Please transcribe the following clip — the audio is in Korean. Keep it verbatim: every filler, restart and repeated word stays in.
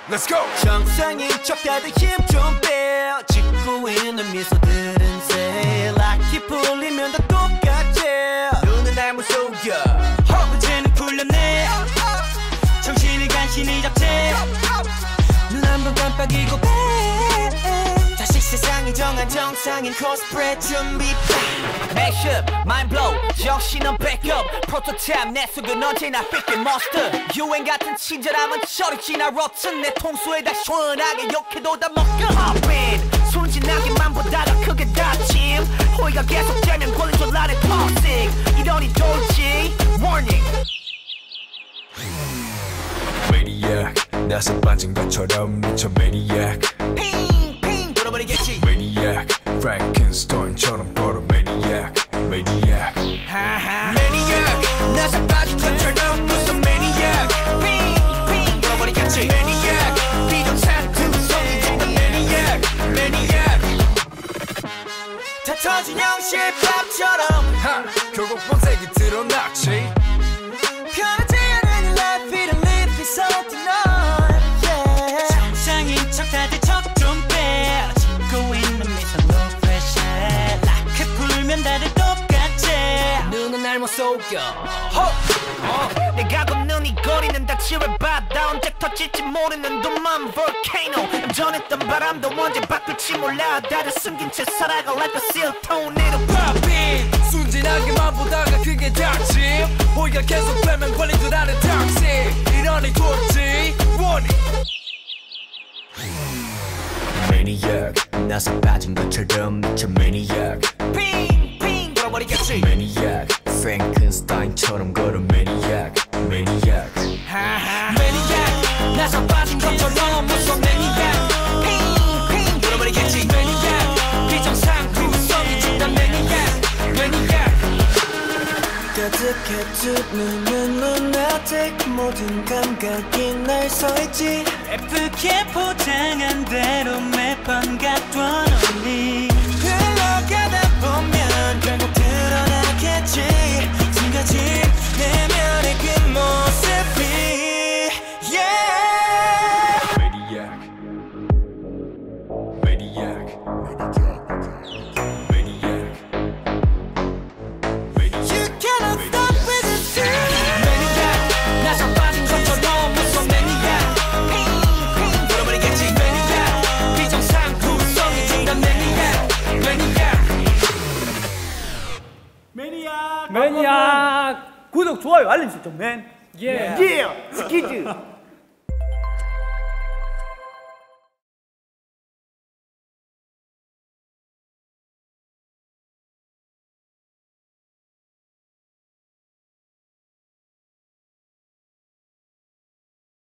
Let's go. 정상인 척 다들 힘 좀 빼. 짓고 있는 미소들은 새 락이 풀리면 다 똑같지. 눈은 날 무속여 허브제는 풀렸네. 정신을 간신히 잡채. 눈 한 번 깜빡이고 빼. 다시 세상이 정한 정상인 코스프레 준비. Mashup, mind blow, 정신은 backup. 프로토타입 내 속은 언제나 삐끗 monster. 유행 같은 친절함은 저리 지나 rotten. 내 통수에다 시원하게 욕해도 다 먹여. Hop in, 순진하게만 보다가 크게 다짐. 호의가 계속되면 권리줄 나를 toxic. 이러니 돌지, warning. Maniac, 나서 빠진 것처럼 미쳐 Maniac. 핑핑 돌아버리겠지. Maniac, Frankenstein처럼 걸어 Maniac, Maniac. 하하. Maniac, 나서 빠진 것처럼 무슨 Maniac. 핑핑 돌아버리겠지. Maniac, 비정상 두성이 진다 Maniac, Maniac. 다 터진 형실밥처럼 하, 결국 본색이 드러났지. 편하지 않은 life, it'll leave me so tonight. Yeah. 정상인 척 다들 척 좀 빼. 짓고 있는 미소 no pressure. 락해 풀면 다들 똑같지. 눈은 날 못 속여. 어. 내가 걷는 이 거리는 다 지뢰바다. 언제 터질지 모르는 도만 volcano. 전했던 바람도 언제 바뀔지 몰라. 다들 숨긴 채 살아가 like a seal tornado. Pop in. 순진하게만 보다가 그게 닥침. 호의가 계속되면 걸린 줄 아는 닥침. 이러니 돌지 warning. Maniac, 나서 빠진 것처럼 미쳐 Maniac. 핑핑 돌아버리겠지. Maniac, Frankenstein처럼 걸어 Maniac, Maniac. 하하. Maniac, 나서 빠진 것처럼 무서운 Maniac. 핑핑 돌아버리겠지. Maniac, 비정상 구성이 진다 Maniac, Maniac. 가득해 두 눈은 lunatic. 모든 감각이 날 서있지. 예쁘게 포장한 대로 매번 갖던 only. 흘러가다 보면 결국 드러나겠지. 숨겨진 내면의 그 모습이. Yeah. Maniac, Maniac, Maniac, Maniac. You cannot stop with the truth. Maniac, 나서 빠진 것처럼 무서운 Maniac. 핑핑 돌아버리겠지. Maniac, 비정상 구성이 진다 Maniac, Maniac. 매니악 매니악 구독 좋아요 알림 설정 맨 Yeah. 예 스키즈